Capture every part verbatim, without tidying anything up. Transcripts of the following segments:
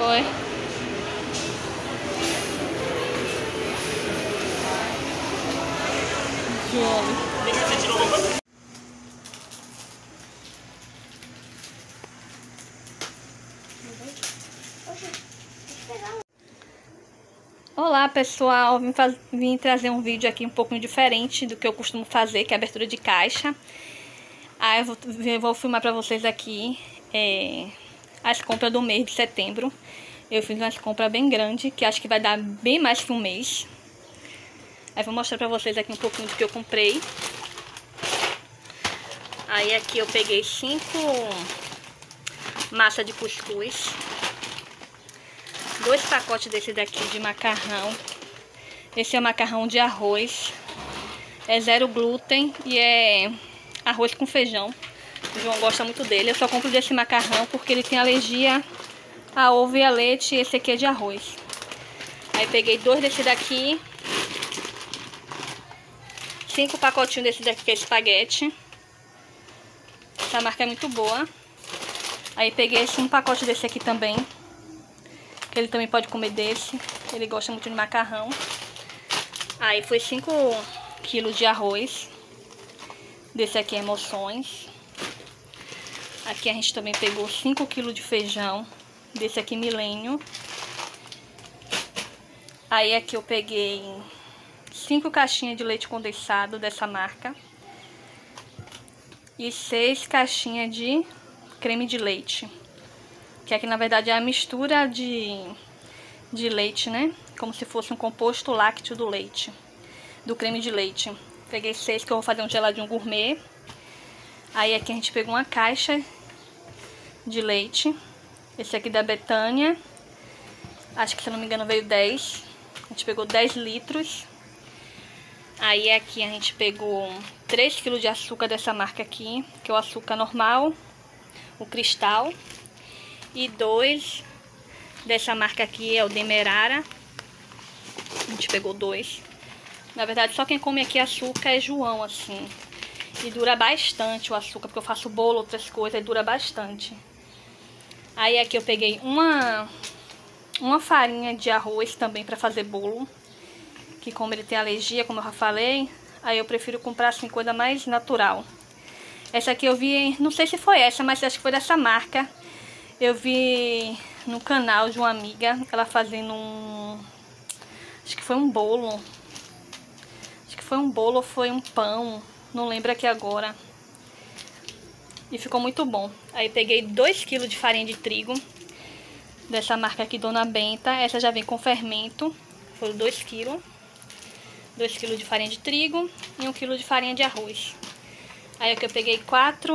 Foi. Olá pessoal, vim, faz... vim trazer um vídeo aqui um pouquinho diferente do que eu costumo fazer, que é abertura de caixa. Aí eu vou, eu vou filmar pra vocês aqui é, as compras do mês de setembro. Eu fiz umas compras bem grandes, que acho que vai dar bem mais que um mês. Aí vou mostrar pra vocês aqui um pouquinho do que eu comprei. Aí aqui eu peguei cinco massa de cuscuz, dois pacotes desse daqui de macarrão. Esse é macarrão de arroz, é zero glúten e é arroz com feijão. O João gosta muito dele. Eu só compro desse macarrão porque ele tem alergia a ovo e a leite, e esse aqui é de arroz. Aí peguei dois desse daqui, cinco pacotinhos desse daqui que é espaguete. Essa marca é muito boa. Aí peguei esse, um pacote desse aqui também, que ele também pode comer desse. Ele gosta muito de macarrão. Aí foi cinco quilos de arroz. Desse aqui é Emoções. Aqui a gente também pegou cinco quilos de feijão. Desse aqui Milênio. Aí aqui eu peguei cinco caixinhas de leite condensado dessa marca. E seis caixinhas de creme de leite. Que aqui na verdade é a mistura de, de leite, né? Como se fosse um composto lácteo do leite. Do creme de leite. Peguei seis que eu vou fazer um geladinho gourmet. Aí aqui a gente pegou uma caixa de leite. Esse aqui da Betânia. Acho que se eu não me engano veio dez. A gente pegou dez litros. Aí aqui a gente pegou três quilos de açúcar dessa marca aqui, que é o açúcar normal, o cristal. E dois dessa marca aqui é o Demerara. A gente pegou dois. Na verdade só quem come aqui açúcar é João, assim. E dura bastante o açúcar, porque eu faço bolo, outras coisas, e dura bastante. Aí aqui eu peguei uma, uma farinha de arroz também pra fazer bolo. Que como ele tem alergia, como eu já falei, aí eu prefiro comprar assim, coisa mais natural. Essa aqui eu vi, não sei se foi essa, mas acho que foi dessa marca. Eu vi no canal de uma amiga, ela fazendo um... Acho que foi um bolo. Acho que foi um bolo ou foi um pão, não lembro aqui agora. E ficou muito bom. Aí peguei dois quilos de farinha de trigo, dessa marca aqui, Dona Benta. Essa já vem com fermento, foi dois quilos. dois quilos de farinha de trigo e um quilo de farinha de arroz. Aí aqui eu peguei quatro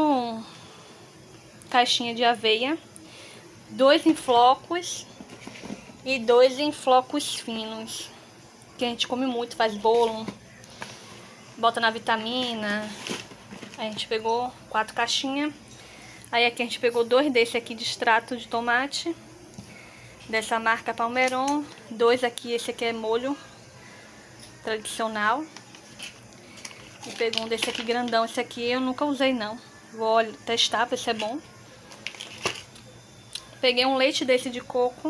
caixinhas de aveia, dois em flocos e dois em flocos finos, que a gente come muito, faz bolo, bota na vitamina. Aí a gente pegou quatro caixinhas. Aí aqui a gente pegou dois desse aqui de extrato de tomate, dessa marca Palmeiron. Dois aqui, esse aqui é molho tradicional. E pegou um desse aqui grandão. Esse aqui eu nunca usei não. Vou testar pra ver se é bom. Peguei um leite desse de coco.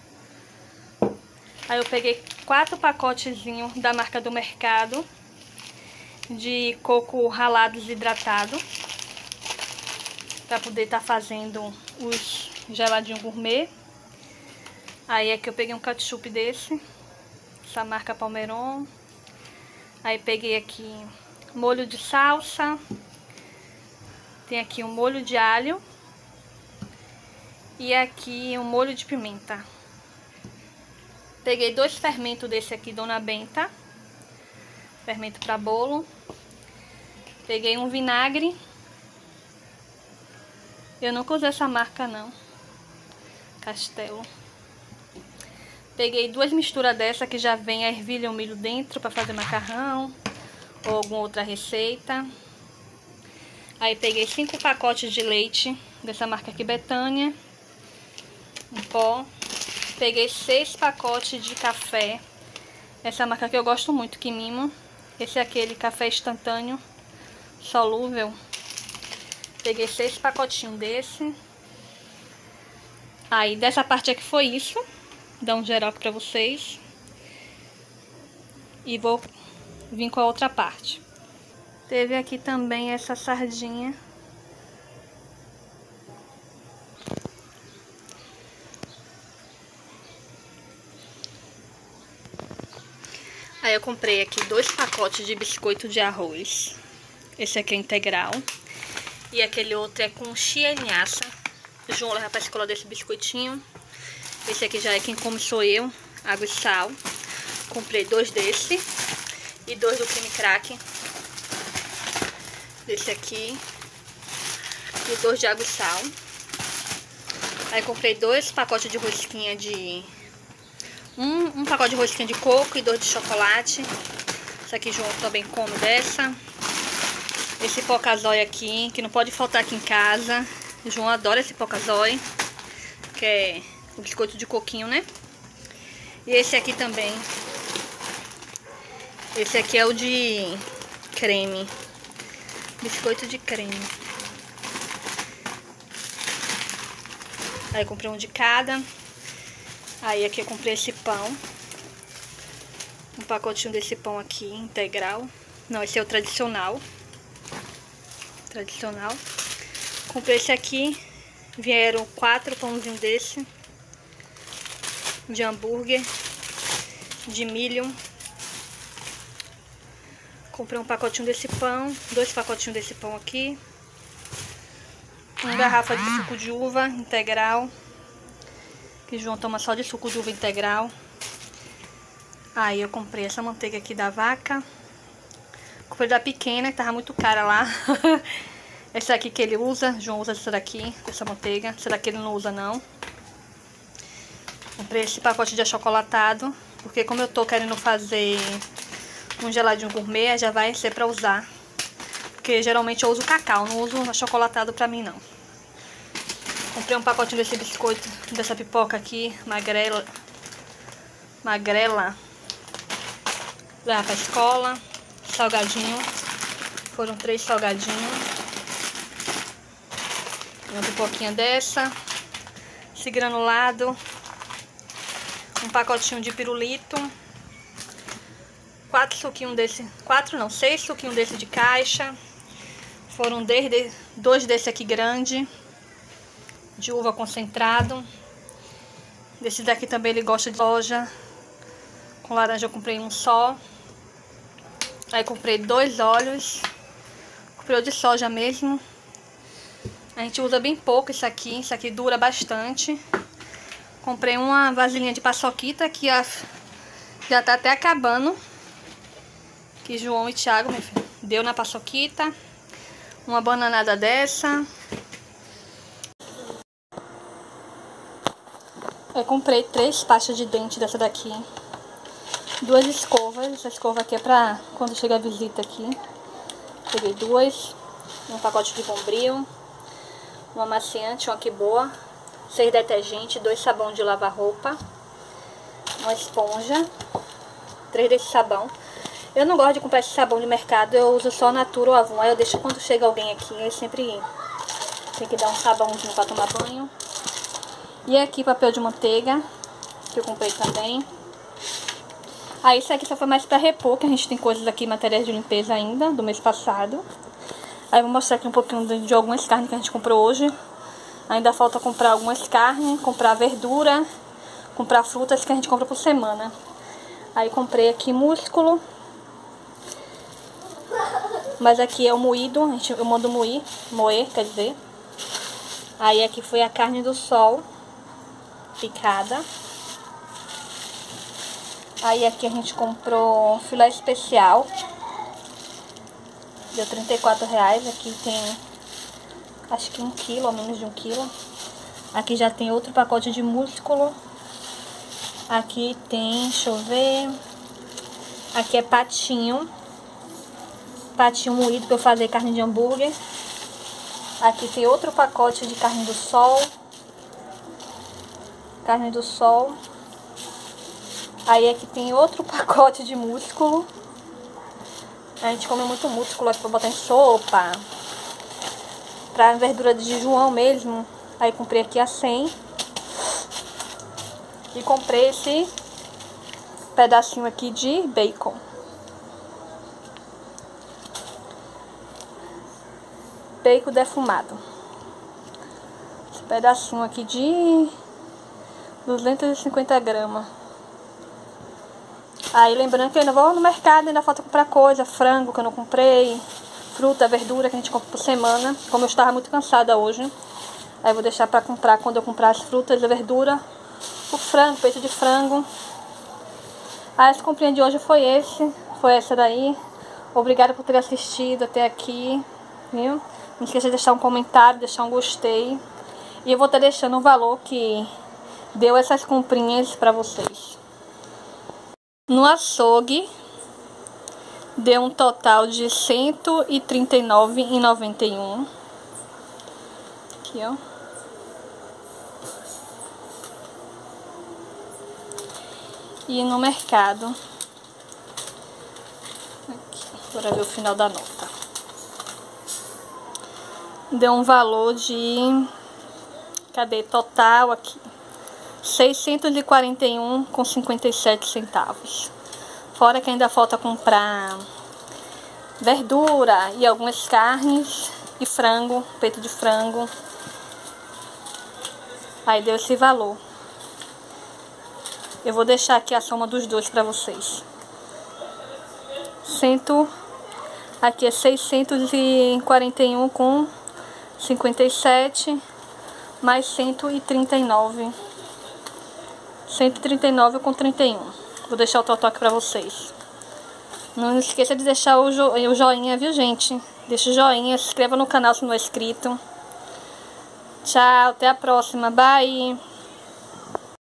Aí eu peguei quatro pacotezinhos da marca do Mercado de coco ralado desidratado, pra poder estar tá fazendo os geladinhos gourmet. Aí aqui eu peguei um ketchup desse, essa marca Palmeiron. Aí peguei aqui molho de salsa. Tem aqui um molho de alho. E aqui um molho de pimenta. Peguei dois fermentos desse aqui, Dona Benta. Fermento para bolo. Peguei um vinagre. Eu nunca usei essa marca não. Castelo. Peguei duas misturas dessa que já vem a ervilha e o milho dentro para fazer macarrão ou alguma outra receita. Aí peguei cinco pacotes de leite dessa marca aqui, Betânia, em pó. Peguei seis pacotes de café, essa marca que eu gosto muito, Quimimo. Esse é aquele café instantâneo solúvel. Peguei seis pacotinhos desse. Aí dessa parte aqui foi isso. Vou dar um geral aqui pra vocês. E vou vir com a outra parte. Teve aqui também essa sardinha. Aí eu comprei aqui dois pacotes de biscoito de arroz. Esse aqui é integral. E aquele outro é com chia e linhaça. O João leva pra escola desse biscoitinho. Esse aqui já é quem come sou eu. Água e sal. Comprei dois desse. E dois do creme crack. Desse aqui. E dois de água e sal. Aí comprei dois pacotes de rosquinha de... Um, um pacote de rosquinha de coco e dois de chocolate. Esse aqui João também come dessa. Esse pocazói aqui, que não pode faltar aqui em casa. O João adora esse pocazói, que é o biscoito de coquinho, né? E esse aqui também. Esse aqui é o de creme. Biscoito de creme. Aí comprei um de cada. Aí aqui eu comprei esse pão. Um pacotinho desse pão aqui, integral. Não, esse é o tradicional. Tradicional. Comprei esse aqui. Vieram quatro pãozinhos desse. De hambúrguer. De milho. Comprei um pacotinho desse pão. Dois pacotinhos desse pão aqui. Uma garrafa de suco de uva integral. Que o João toma só de suco de uva integral. Aí eu comprei essa manteiga aqui da vaca. Comprei da pequena, que tava muito cara lá. Essa aqui que ele usa. O João usa essa daqui, essa manteiga. Essa daqui ele não usa não. Comprei esse pacote de achocolatado. Porque como eu tô querendo fazer um geladinho gourmet, já vai ser pra usar. Porque geralmente eu uso cacau, não uso achocolatado pra mim não. Comprei um pacotinho desse biscoito, dessa pipoca aqui, magrela. Magrela. Levar pra escola. Salgadinho. Foram três salgadinhos. Uma pipoquinha dessa. Esse granulado. Um pacotinho de pirulito. Quatro suquinhos desse. Quatro não, seis suquinhos desse de caixa. Foram desde, dois desse aqui grande. De uva concentrado. Desse daqui também ele gosta de soja. Com laranja eu comprei um só. Aí comprei dois óleos. Comprei o de soja mesmo. A gente usa bem pouco isso aqui. Isso aqui dura bastante. Comprei uma vasilhinha de paçoquita que já tá até acabando. Que João e Thiago, meu filho, deu na paçoquita. Uma bananada dessa. Eu comprei três pastas de dente dessa daqui. Duas escovas. Essa escova aqui é pra quando chega a visita aqui. Peguei duas. Um pacote de bombril. Um amaciante, uma que boa. Seis detergentes. Dois sabão de lavar roupa. Uma esponja. Três desse sabão. Eu não gosto de comprar esse sabão de mercado. Eu uso só Natura ou Avon. Aí eu deixo quando chega alguém aqui. Eu sempre tem que dar um sabãozinho pra tomar banho. E aqui papel de manteiga, que eu comprei também. Aí isso aqui só foi mais pra repor, que a gente tem coisas aqui, materiais de limpeza ainda, do mês passado. Aí eu vou mostrar aqui um pouquinho de, de algumas carnes que a gente comprou hoje. Ainda falta comprar algumas carnes, comprar verdura, comprar frutas que a gente compra por semana. Aí comprei aqui músculo. Mas aqui é o moído, a gente, eu mando moer, moer, quer dizer. Aí aqui foi a carne do sol. Picada. Aí aqui a gente comprou filé especial. Deu trinta e quatro reais. Aqui tem acho que um quilo, ou menos de um quilo. Aqui já tem outro pacote de músculo. Aqui tem, deixa eu ver. Aqui é patinho. Patinho moído para eu fazer carne de hambúrguer. Aqui tem outro pacote de carne do sol. Carne do sol. Aí aqui tem outro pacote de músculo. A gente come muito músculo aqui pra botar em sopa. Pra verdura de João mesmo. Aí comprei aqui a cem. E comprei esse pedacinho aqui de bacon. Bacon defumado. Esse pedacinho aqui de duzentos e cinquenta gramas. Aí lembrando que eu ainda vou no mercado, ainda falta comprar coisa, frango que eu não comprei, fruta, verdura que a gente compra por semana. Como eu estava muito cansada hoje, aí eu vou deixar pra comprar quando eu comprar as frutas e verdura, o frango, peito de frango. Aí essa comprinha de hoje foi esse, foi essa daí. Obrigada por ter assistido até aqui, viu? Não esqueça de deixar um comentário, deixar um gostei. E eu vou estar deixando o valor que deu essas comprinhas pra vocês. No açougue, deu um total de cento e trinta e nove reais e noventa e um centavos. Aqui, ó. E no mercado, aqui, bora ver o final da nota. Deu um valor de, cadê, total aqui, seiscentos e quarenta e um reais com cinquenta e sete centavos. Fora que ainda falta comprar verdura e algumas carnes e frango, peito de frango. Aí deu esse valor. Eu vou deixar aqui a soma dos dois para vocês. Cento, aqui é seiscentos e quarenta e um com cinquenta e sete, mais cento e trinta e nove. cento e trinta e nove com trinta e um. Vou deixar o total aqui pra vocês. Não esqueça de deixar o, jo o joinha, viu, gente? Deixa o joinha, se inscreva no canal se não é inscrito. Tchau, até a próxima. Bye!